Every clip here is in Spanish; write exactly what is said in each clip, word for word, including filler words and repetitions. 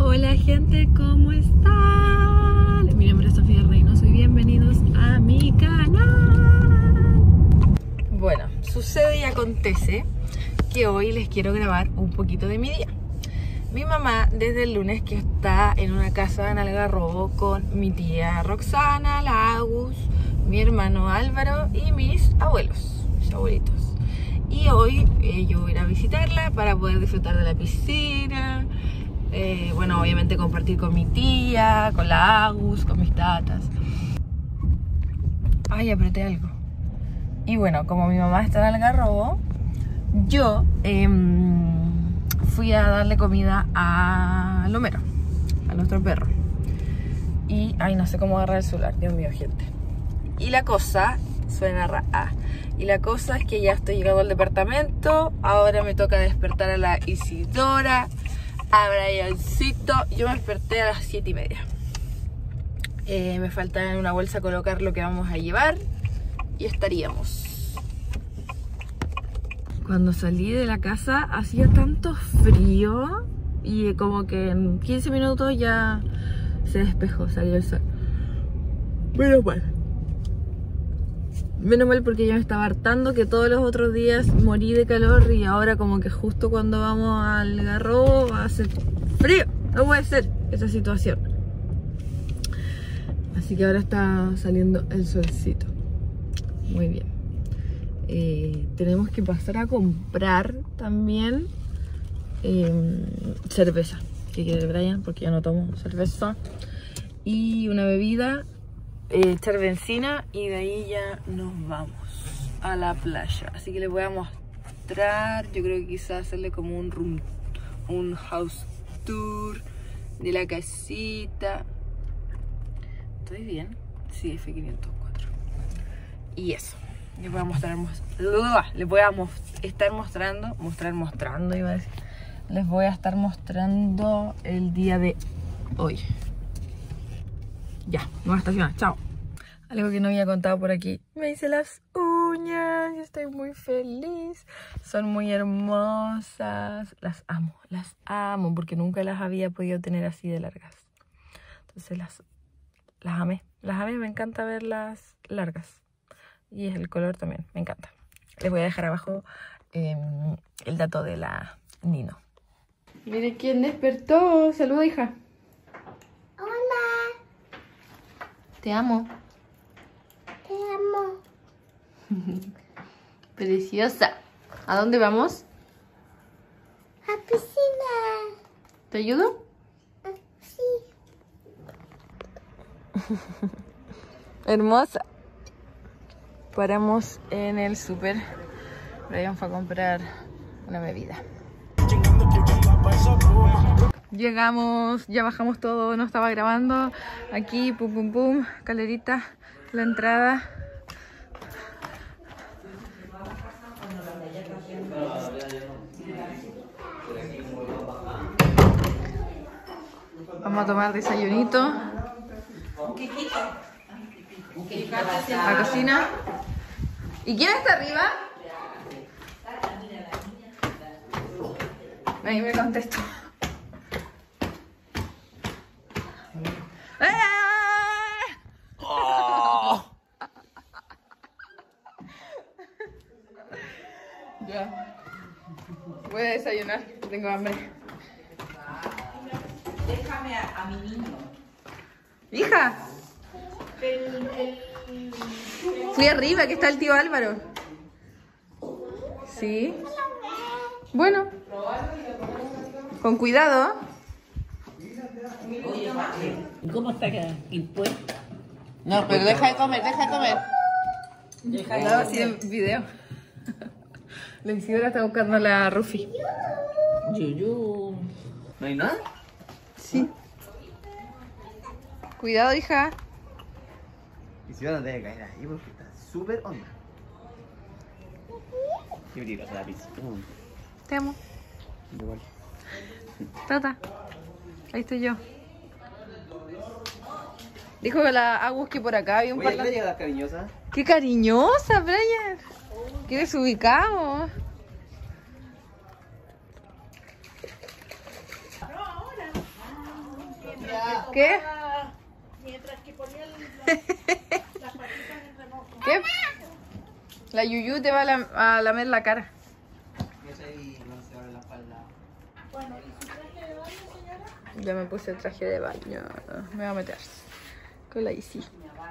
Hola gente, ¿cómo están? Mi nombre es Sofía Reynoso y bienvenidos a mi canal. Bueno, sucede y acontece que hoy les quiero grabar un poquito de mi día. Mi mamá desde el lunes que está en una casa en Algarrobo con mi tía Roxana, la Agus, mi hermano Álvaro y mis abuelos, mis abuelitos. Y hoy eh, yo voy a ir a visitarla para poder disfrutar de la piscina. Eh, bueno, obviamente compartir con mi tía, con la Agus, con mis tatas. Ay, apreté algo. Y bueno, como mi mamá está en Algarrobo, yo eh, fui a darle comida a Lomero, a nuestro perro. Y, ay, no sé cómo agarrar el celular, Dios mío, gente. Y la cosa, suena ra ah, y la cosa es que ya estoy llegando al departamento. Ahora me toca despertar a la Isidora, a Briancito. Yo me desperté a las siete y media. Eh, me falta en una bolsa colocar lo que vamos a llevar y estaríamos. Cuando salí de la casa hacía tanto frío y como que en quince minutos ya se despejó, salió el sol. Menos mal. Menos mal porque ya me estaba hartando que todos los otros días morí de calor y ahora como que justo cuando vamos al Algarrobo hace frío. No puede ser esa situación. Así que ahora está saliendo el solcito. Muy bien. Eh, tenemos que pasar a comprar también eh, cerveza. ¿Qué quiere Brian? Porque yo no tomo cerveza. Y una bebida. Eh, echar benzina y de ahí ya nos vamos a la playa. Así que les voy a mostrar, yo creo que quizás hacerle como un room, un house tour de la casita. ¿Estoy bien? Sí, F quinientos cuatro. Y eso, les voy a mostrar, les voy a estar mostrando, mostrar, mostrando iba a decir. Les voy a estar mostrando el día de hoy. Ya, me voy a estacionar, chao. Algo que no había contado por aquí. Me hice las uñas y estoy muy feliz. Son muy hermosas. Las amo, las amo porque nunca las había podido tener así de largas. Entonces las, las amé. Las amé, me encanta verlas largas. Y el color también, me encanta. Les voy a dejar abajo eh, el dato de la Nino. Miren quién despertó. Saluda, hija. Te amo. Te amo. Preciosa. ¿A dónde vamos? A piscina. ¿Te ayudo? Uh, sí. Hermosa. Paramos en el súper. Brian fue a comprar una bebida. Llegamos, ya bajamos todo, no estaba grabando. Aquí, pum, pum, pum, escalerita, la entrada. Vamos a tomar desayunito. La cocina. ¿Y quién está arriba? Ahí me contestó. Ya. Voy a desayunar, tengo hambre. Déjame a, a mi niño. Hija. El, el... Fui arriba, que está el tío Álvaro. Sí. Bueno. Con cuidado. ¿Cómo está acá? Impuesta. No, pero deja de comer, deja de comer. Deja de No, así en video. La Isidora está buscando a la Rufi. Yuyu. ¿No hay nada? Sí. Cuidado, hija. Isidora no debe caer ahí porque está súper onda. Qué peligrosa la pizza. Te amo. Igual. Tata. Ahí estoy yo. Dijo que la Agus que por acá había un Oye, ¿a qué parlante. le llega la cariñosa? ¡Qué cariñosa, Brian! ¡Qué desubicado! ¿Qué? Mientras que ponía el- la- las patitas en remojo. ¿Qué? La Yuyu te va a, lam- a lamer la cara. Bueno, ¿y su traje de baño, señora? Ya me puse el traje de baño. Me voy a meter con la Isi.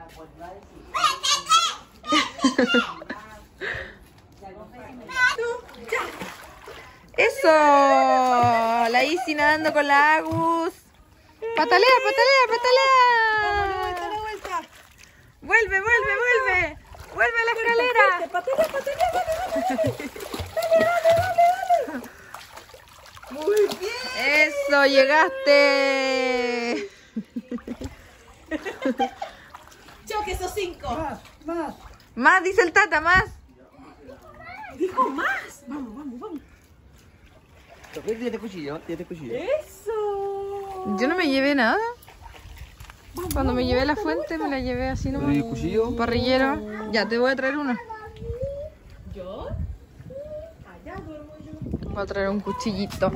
¡Eso! La Isi nadando con la Agus. ¡Patalea, patalea, patalea! vuelta! ¡Vuelve, vuelve, vuelve! ¡Vuelve a la escalera! ¡Patalea, patalea, patalea! ¡Muy bien! ¡Eso! ¡Llegaste! Chao, que esos cinco. Más, más. Más, dice el Tata, más. Dijo más. Vamos, vamos, vamos. Tírate cuchillo, tírate cuchillo. Eso. Yo no me llevé nada. Cuando me llevé la fuente me la llevé así nomás. ¿Y el cuchillo? Un parrillero. Ya, te voy a traer uno. ¿Yo? Allá duermo yo. Voy a traer un cuchillito.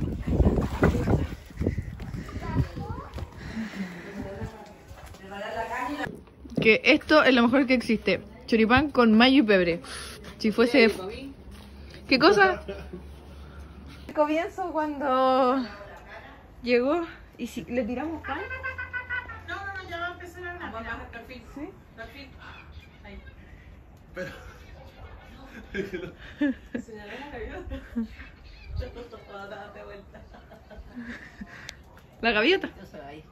Que esto es lo mejor que existe. Choripán con mayo y pebre. Si fuese... ¿Qué cosa? Comienzo cuando llegó y si le tiramos pan. No, no, no, ya va a empezar a hablar. Vamos a hacer perfil. ¿Sí? Perfil. Ahí. Señora la gaviota. Date vuelta. La gaviota. Yo soy ahí.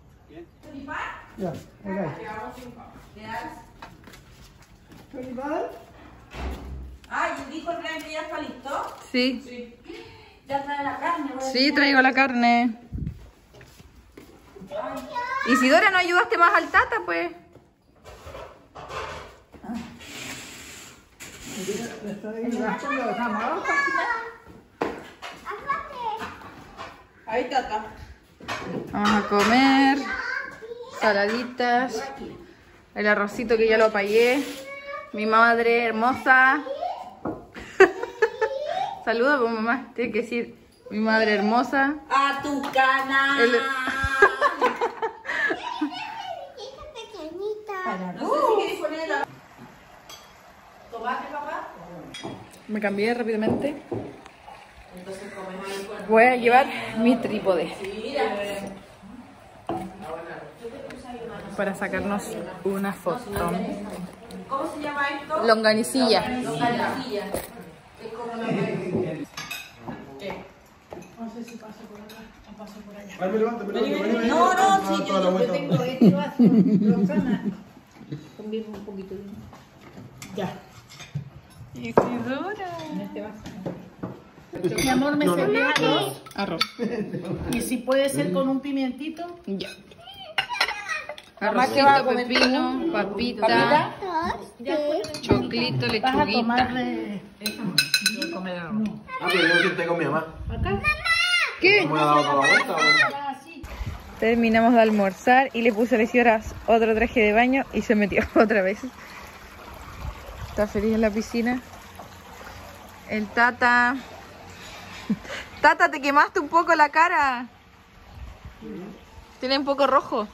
Ay, dijo el plan que ya está listo. Sí. Ya trae la carne. voy a Sí, traigo la carne. Isidora, ¿no ayudaste más al Tata, pues? Ahí está, acá. Vamos a comer saladitas, el arrocito que ya lo apagué, mi madre hermosa. Saluda, pues mamá, tiene que decir mi madre hermosa. A tu canal. El- pequeñita. No sé si quieres poner la... tomate, papá. Me cambié rápidamente. Voy a llevar mi trípode para sacarnos una foto. ¿Cómo se llama esto? Longanicilla. Longanicilla. Es como la... No, no, sí, yo, yo tengo este vaso, Roxana. Conviene un poquito. Ya, Isidora. en este vaso. Mi amor, me serví arroz. Arroz. Y si puede ser con un pimientito. Ya. Mamá, ¿qué vas a Arrocito, comer tú? pepino, papita, ¿Papita? choclito, Vas a lechuguita. tomar de... Voy a comer arroz. Ah, pero yo siempre con mi mamá. Acá. ¿Qué? ¿Cómo le ha dado toda la vuelta? o? Así. Terminamos de almorzar y le puse a la Isidora otro traje de baño y se metió otra vez. Está feliz en la piscina. El Tata. Tata, te quemaste un poco la cara. Tiene un poco rojo.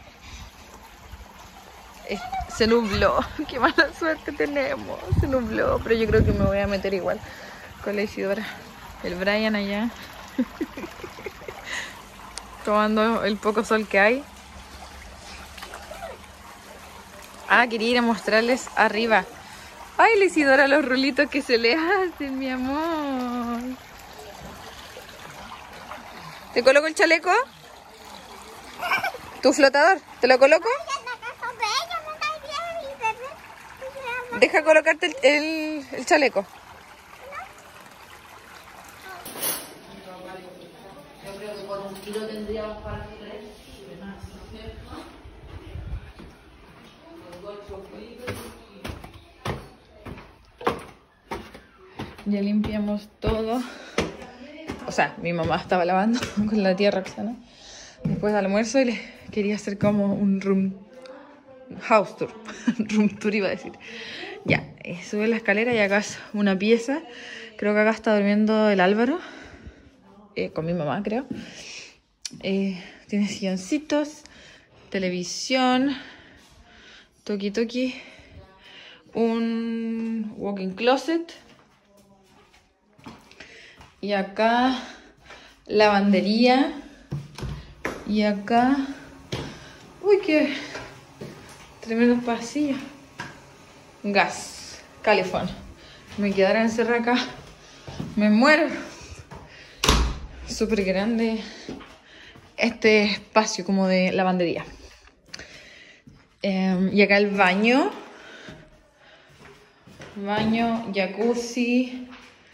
Eh, Se nubló. Qué mala suerte tenemos. Se nubló. Pero yo creo que me voy a meter igual con la Isidora. El Brian allá. Tomando el poco sol que hay. Ah, quería ir a mostrarles arriba. Ay, la Isidora, los rulitos que se le hacen, mi amor. ¿Te coloco el chaleco? ¿Tu flotador? ¿Te lo coloco? Deja colocarte el, el, el chaleco. Yo creo que con un kilo tendríamos para tres. Ya limpiamos todo. O sea, mi mamá estaba lavando con la tía Roxana después del almuerzo y le quería hacer como un room house tour. Room tour iba a decir. Ya, eh, sube la escalera y acá es una pieza. Creo que acá está durmiendo el Álvaro. Eh, con mi mamá, creo. Eh, tiene silloncitos, televisión, toki toki, un walk-in closet. Y acá lavandería. Y acá... Uy, qué tremendo pasillo. Gas, calefón. Me quedará encerrada acá. Me muero. Súper grande este espacio como de lavandería. Eh, y acá el baño. Baño, jacuzzi.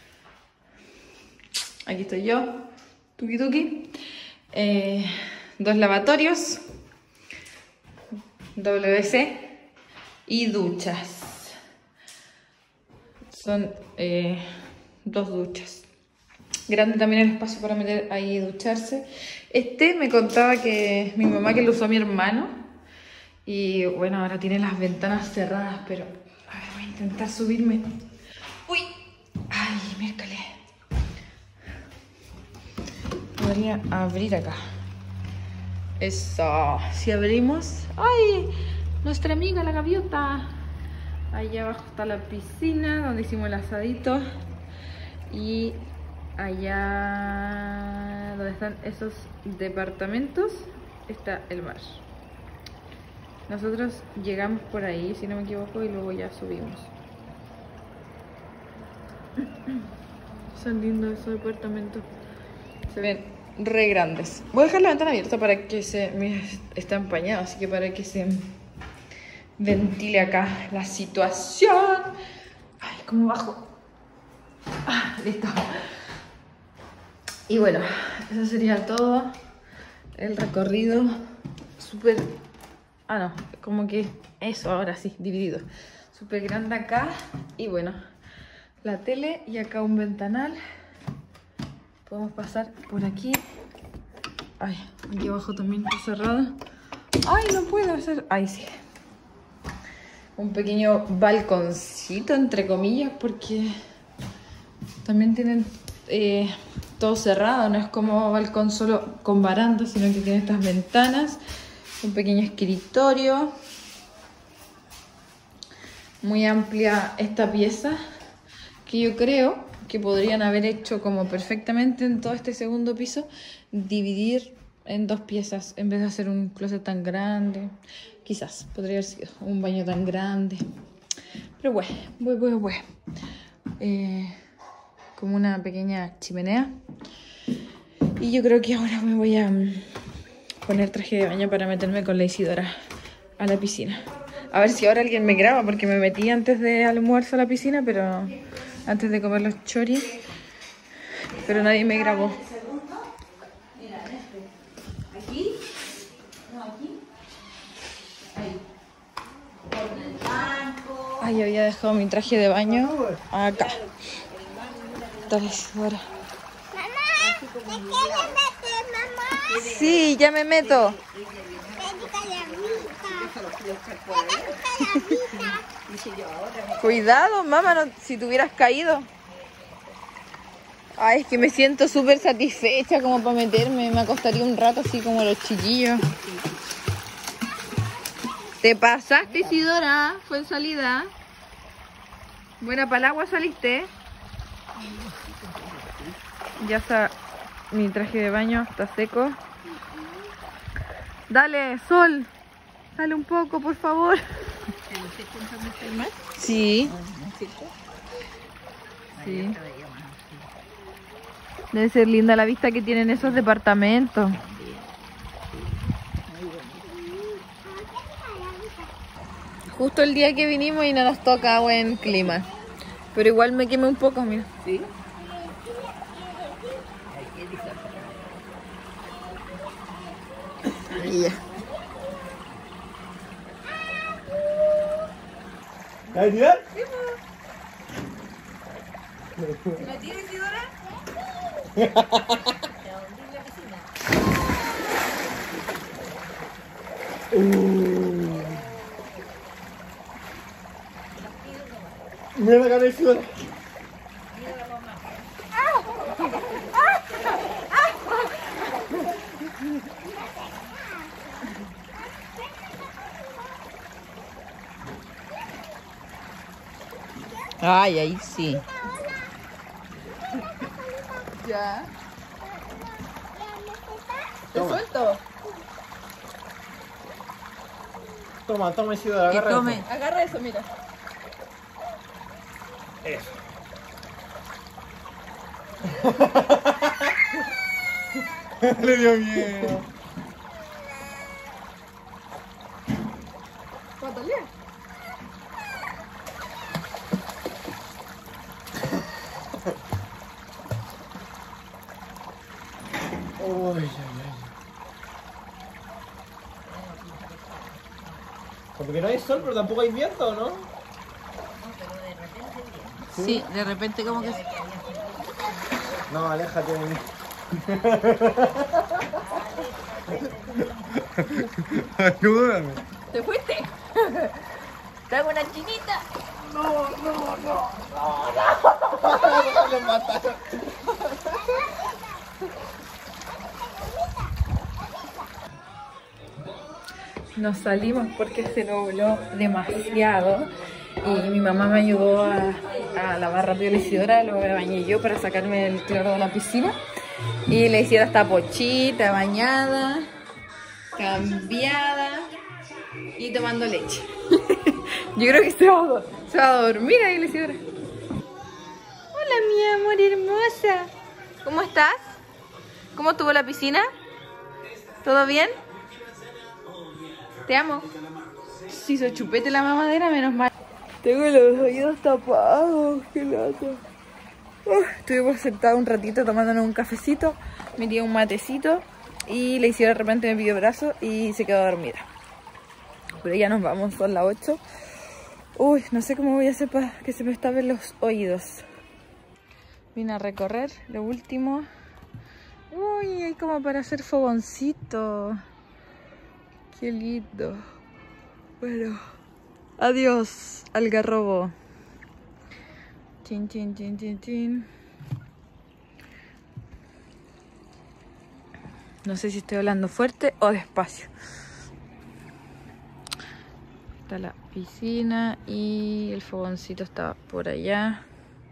Aquí estoy yo. Tuki tuki. Eh, dos lavatorios. W C. Y duchas. Son eh, dos duchas. Grande también el espacio para meter ahí y ducharse. Este me contaba que mi mamá que lo usó a mi hermano. Y bueno, ahora tiene las ventanas cerradas, pero... A ver, voy a intentar subirme. ¡Uy! ¡Ay, miércoles! Podría abrir acá. Eso. Si abrimos... ¡Ay! Nuestra amiga la gaviota. Allá abajo está la piscina donde hicimos el asadito. Y allá donde están esos departamentos está el mar. Nosotros llegamos por ahí, si no me equivoco, y luego ya subimos. Son lindos esos departamentos. Se ven re grandes. Voy a dejar la ventana abierta para que se... Mira, está empañado, así que para que se ventile acá la situación. Ay, ¿cómo bajo? Ah, listo. Y bueno, eso sería todo. El recorrido súper... Ah, no, como que eso, ahora sí, dividido. Súper grande acá. Y bueno, la tele y acá un ventanal. Podemos pasar por aquí. Ay, aquí abajo también está cerrado. Ay, no puedo hacer... Ay, sí. Un pequeño balconcito, entre comillas, porque también tienen eh, todo cerrado. No es como balcón solo con baranda, sino que tiene estas ventanas. Un pequeño escritorio. Muy amplia esta pieza, que yo creo que podrían haber hecho como perfectamente en todo este segundo piso, dividir en dos piezas en vez de hacer un closet tan grande. Quizás podría haber sido un baño tan grande, pero bueno, bueno, bueno, bueno. Eh, como una pequeña chimenea. Y yo creo que ahora me voy a poner traje de baño para meterme con la Isidora a la piscina. A ver si ahora alguien me graba, porque me metí antes de almuerzo a la piscina, pero antes de comer los choris, pero nadie me grabó. Aquí, no aquí, ahí, con el banco. Ay, había dejado mi traje de baño acá. Dale, Isidora. Mamá, ¿te quieres meter, mamá? Sí, ya me meto. Cuidado, mamá, no, si te hubieras caído. Ay, es que me siento súper satisfecha como para meterme. Me acostaría un rato así como los chiquillos. Te pasaste, Isidora. Fue en salida. Buena para el agua saliste. Ya está mi traje de baño, está seco. Dale, Sol. Dale un poco, por favor. Sí. Sí. Debe ser linda la vista que tienen esos departamentos. Justo el día que vinimos y no nos toca buen clima. Pero igual me quemé un poco, mira. Sí. Y ya. ¿Ahí tirar? ¿La tienes, Isidora? Uh. Mira la cabeza. Ay, ahí sí. Ya. ¿Te suelto? Toma, toma, Isidora, Que agarra tome. eso. Agarra eso, mira. Eso. Le dio miedo. Pátale. Uy, ay, ay. Como que no hay sol, pero tampoco hay viento, ¿no? Sí, de repente como que... No, aléjate de mí. Ayúdame. ¿Te fuiste? Traigo una chinita. Lo mataron. Nos salimos porque se nubló demasiado y mi mamá me ayudó a, a lavar rápido la Isidora, luego me bañé yo para sacarme el cloro de la piscina y la Isidora está pochita, bañada, cambiada y tomando leche. Yo creo que se va, a, se va a dormir ahí la Isidora. Hola mi amor hermosa, ¿cómo estás? ¿Cómo estuvo la piscina? ¿Todo bien? Te amo. Si hizo chupete la mamadera, menos mal. Tengo los oídos tapados, qué lata. Uh, estuvimos sentados un ratito tomándonos un cafecito, me dio un matecito y le hicieron de repente me pidió brazo y se quedó dormida. Pero ya nos vamos, son las ocho. Uy, no sé cómo voy a hacer para que se me tapen los oídos. Vine a recorrer lo último. Uy, hay como para hacer fogoncito. Qué lindo. Bueno, adiós, algarrobo. Chin, chin, chin, chin, chin. No sé si estoy hablando fuerte o despacio. Está la piscina y el fogoncito está por allá.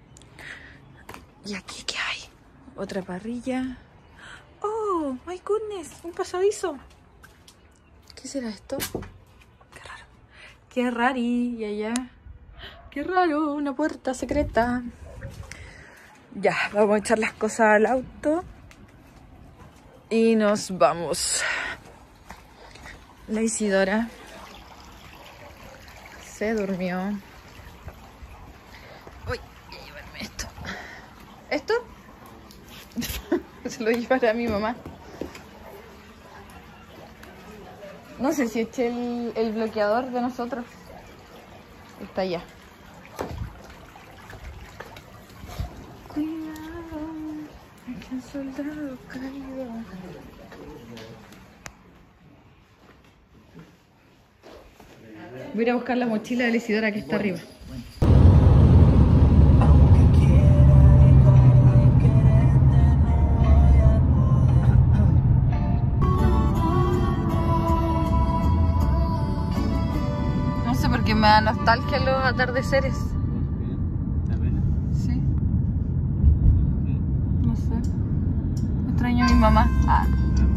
¿Y aquí qué hay? Otra parrilla. Oh, my goodness, un pasadizo. ¿Qué será esto? Qué raro. Qué rari. Y allá. Qué raro. Una puerta secreta. Ya, vamos a echar las cosas al auto. Y nos vamos. La Isidora se durmió. Uy, voy a llevarme esto. ¿Esto? Se lo llevará a mi mamá. No sé si eché el, el bloqueador de nosotros. Está allá. Cuidado, que un soldado caído. Voy a ir a buscar la mochila de la Isidora que está arriba. Porque me da nostalgia los atardeceres. Sí. No sé. Extraño a mi mamá. Ah.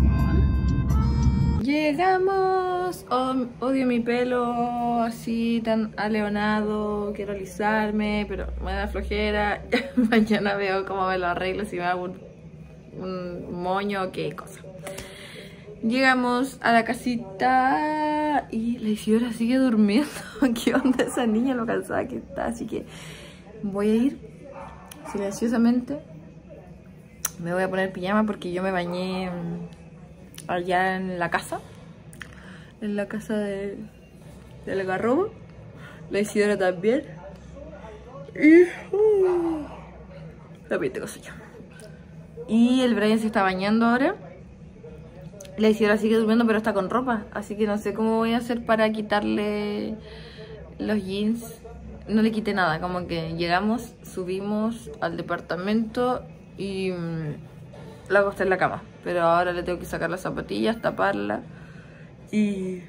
Llegamos. Oh, odio mi pelo así tan aleonado. Quiero alisarme, pero me da flojera. Mañana veo cómo me lo arreglo, si me hago un, un moño o qué cosa. Llegamos a la casita y la Isidora sigue durmiendo. ¿Qué onda esa niña? Lo cansada que está. Así que voy a ir silenciosamente. Me voy a poner pijama porque yo me bañé allá en la casa. En la casa de, del algarrobo. La Isidora también. Y... Uh, también tengo sueño. Y el Brian se está bañando ahora. La Isidora sigue durmiendo, pero está con ropa. Así que no sé cómo voy a hacer para quitarle los jeans. No le quité nada, como que llegamos, subimos al departamento y mmm, la acosté en la cama. Pero ahora le tengo que sacar las zapatillas, taparla y...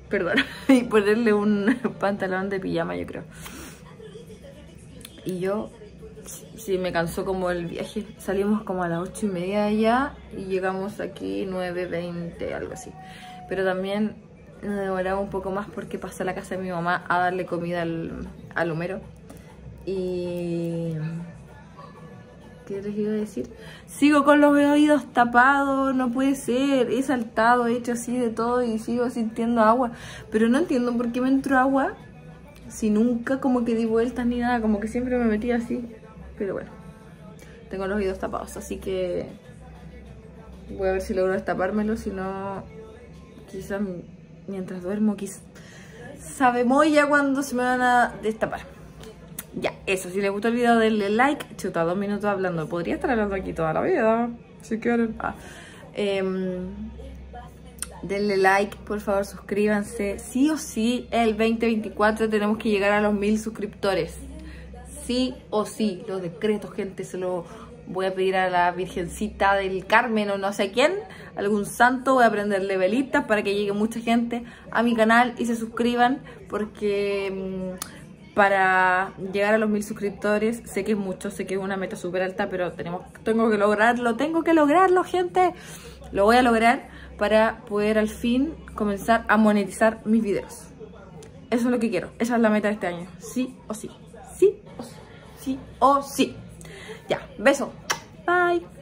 perdón, y ponerle un pantalón de pijama, yo creo. Y yo, sí, me cansó como el viaje. Salimos como a las ocho y media de allá y llegamos aquí nueve veinte, algo así. Pero también nos demoraba un poco más porque pasé a la casa de mi mamá a darle comida al, al Homero. Y... ¿qué les iba a decir? Sigo con los oídos tapados, no puede ser. He saltado, he hecho así de todo y sigo sintiendo agua. Pero no entiendo por qué me entró agua si nunca como que di vueltas ni nada. Como que siempre me metí así. Pero bueno, tengo los oídos tapados, así que voy a ver si logro destapármelo. Si no, quizás mientras duermo, quizás sabemos ya cuando se me van a destapar. Ya, eso, si les gustó el video denle like. Chuta, dos minutos hablando. Podría estar hablando aquí toda la vida, si quieren. Ah. Eh, denle like, por favor, suscríbanse. Sí o sí, el veinte veinticuatro tenemos que llegar a los mil suscriptores. Sí o sí, los decretos, gente, se lo voy a pedir a la Virgencita del Carmen o no sé quién, algún santo. Voy a prenderle velitas para que llegue mucha gente a mi canal y se suscriban, porque mmm, para llegar a los mil suscriptores, sé que es mucho, sé que es una meta súper alta, pero tenemos, tengo que lograrlo, tengo que lograrlo, gente. Lo voy a lograr para poder al fin comenzar a monetizar mis videos. Eso es lo que quiero, esa es la meta de este año, sí o sí, sí o sí, sí o sí. Ya, beso, bye.